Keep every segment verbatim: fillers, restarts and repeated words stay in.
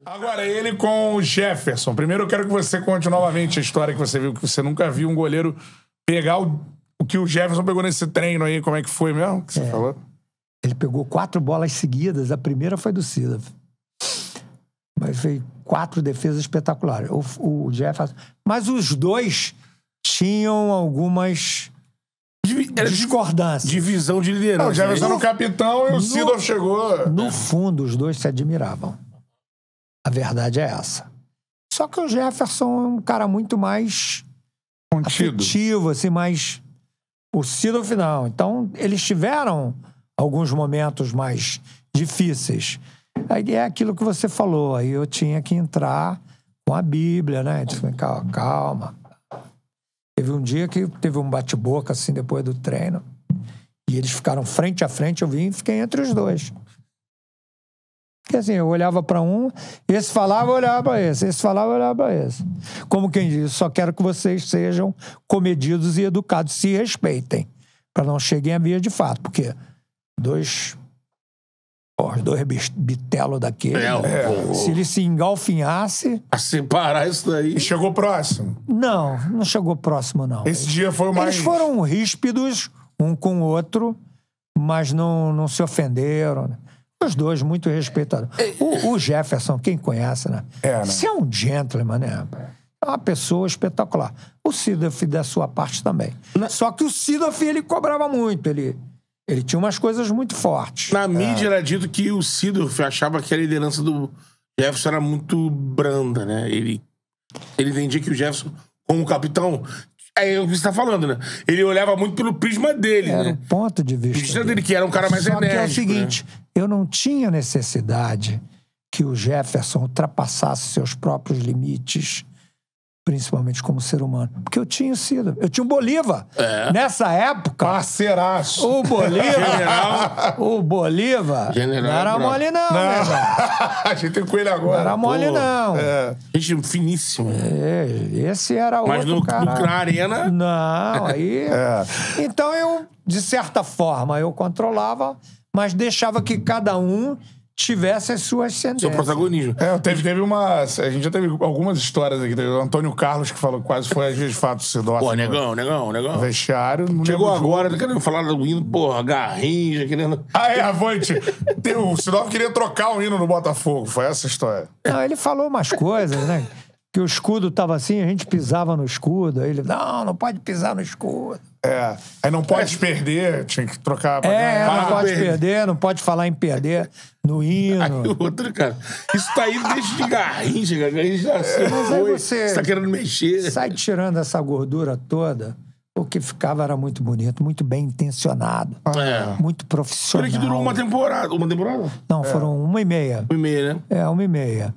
Agora, ele com o Jefferson. Primeiro eu quero que você conte novamente a história que você viu, que você nunca viu um goleiro pegar o, o que o Jefferson pegou nesse treino aí. Como é que foi mesmo que você é. falou? Ele pegou quatro bolas seguidas. A primeira foi do Cida. Mas fez quatro defesas espetaculares. O, o Jefferson... Mas os dois tinham algumas... Era discordância. Divisão de liderança. Não, o Jefferson era o capitão e o no, Sidorf chegou. No fundo, os dois se admiravam. A verdade é essa. Só que o Jefferson é um cara muito mais contido, afetivo, assim, mais... O Sidorf não. Então, eles tiveram alguns momentos mais difíceis. Aí é aquilo que você falou. Aí eu tinha que entrar com a Bíblia, né? Eu disse, calma, calma. Teve um dia que teve um bate-boca, assim, depois do treino. E eles ficaram frente a frente, eu vim e fiquei entre os dois. Porque assim, eu olhava para um, esse falava, eu olhava para esse. Esse falava, eu olhava para esse. Como quem diz, só quero que vocês sejam comedidos e educados, se respeitem. Para não cheguem a via de fato. Porque dois... Os dois bitelos daquele. É, é. Se ele se engalfinhasse... A separar isso daí... E chegou próximo? Não, não chegou próximo, não. Esse dia foi o mais... Eles foram ríspidos, um com o outro, mas não, não se ofenderam. Né? Os dois muito respeitados. O, o Jefferson, quem conhece, né? É, né? Você é um gentleman, né? É uma pessoa espetacular. O Sidorf, da sua parte, também. Na... Só que o Sidorf, ele cobrava muito, ele... Ele tinha umas coisas muito fortes. Na mídia é. era dito que o Sidorf achava que a liderança do Jefferson era muito branda, né? Ele, ele entendia que o Jefferson, como capitão... É o que você tá falando, né? Ele olhava muito pelo prisma dele, era né? Era um ponto de vista. O prisma dele, que era um cara mais Só enérgico. Só que é o seguinte, né? Eu não tinha necessidade que o Jefferson ultrapassasse seus próprios limites, principalmente como ser humano. Porque eu tinha sido. Eu tinha o Bolívar. É. Nessa época... Parceiraço. O Bolívar... General. O Bolívar... General, não era bro. mole, não, não. Né, a gente tem com ele agora. Não era mole, pô. não. É. Gente finíssima. É, esse era o Mas outro no, cara. Mas na arena... Não, aí... É. Então eu, de certa forma, eu controlava, mas deixava que cada um... tivesse as suas sentenças. Seu protagonismo. É, teve, teve uma... A gente já teve algumas histórias aqui. Teve o Antônio Carlos, que falou quase foi, às vezes, de fato, o Sidorf. Pô, negão, negão, negão. Vestiário. Não Chegou agora, tá querendo falar do hino, porra, Garrincha, querendo... Ah, é, Avante. O Sidorf queria trocar o hino no Botafogo. Foi essa a história. Não, ele falou umas coisas, né? Que o escudo tava assim, a gente pisava no escudo. Aí ele, não, não pode pisar no escudo. É. Aí não pode é. perder, tinha que trocar pra É, ganhar. não pode perder. perder, não pode falar em perder no hino. Aí o outro, cara, isso tá aí desde de Garrincha, cara. Garrincha assim, mas foi. Aí você, você tá querendo mexer. Sai tirando essa gordura toda. O que ficava era muito bonito, muito bem intencionado. É. Muito profissional. Olha que durou uma temporada. Uma temporada? Não, é. foram uma e meia. Uma e meia, né? É, uma e meia.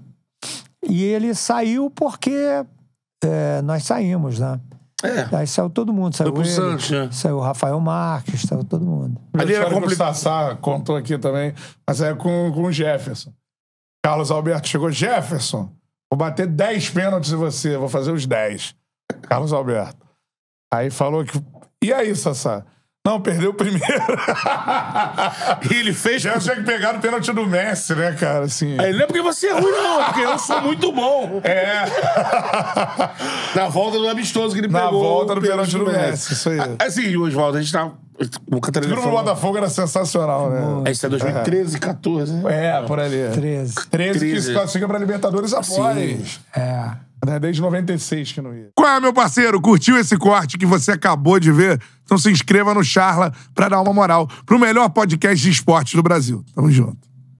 E ele saiu porque é, nós saímos, né? É. Aí saiu todo mundo. Saiu Foi pro ele, Santos, né? Saiu o Rafael Marques, saiu todo mundo. Ali era complicado. O Sassá contou aqui também, mas é com, com o Jefferson. Carlos Alberto chegou. Jefferson, vou bater dez pênaltis em você, vou fazer os dez. Carlos Alberto. Aí falou que... E aí, Sassá? Não, perdeu o primeiro. E ele fez... Já tinha que pegar o pênalti do Messi, né, cara? Assim... Aí, não é porque você é ruim, não. É porque eu sou muito bom. É. Na volta do amistoso que ele Na pegou. Na volta do pênalti do Messi. Messi. Isso aí. Assim, Oswaldo, a gente tá... O Catarina o grupo do Botafogo era sensacional, né? Aí isso é dois mil e treze, catorze, né? É, por ali. treze. treze que se classifica pra Libertadores após. É. Desde noventa e seis que não ia. Qual é, meu parceiro? Curtiu esse corte que você acabou de ver? Então se inscreva no Charla pra dar uma moral pro melhor podcast de esportes do Brasil. Tamo junto.